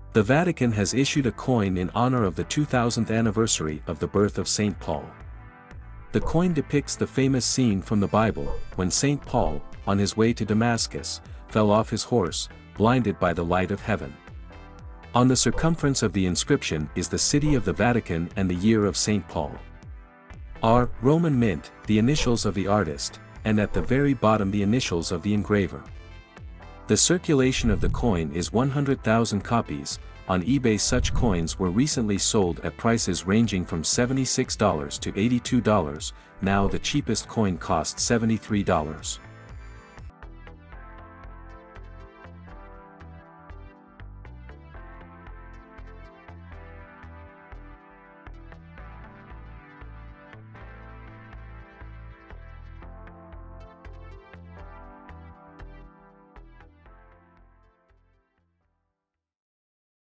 The Vatican has issued a coin in honor of the 2000th anniversary of the birth of St. Paul. The coin depicts the famous scene from the Bible, when St. Paul, on his way to Damascus, fell off his horse, blinded by the light of heaven. On the circumference of the inscription is the city of the Vatican and the year of St. Paul. R. Roman mint, the initials of the artist, and at the very bottom the initials of the engraver. The circulation of the coin is 100,000 copies. On eBay such coins were recently sold at prices ranging from $76 to $82, now the cheapest coin costs $73.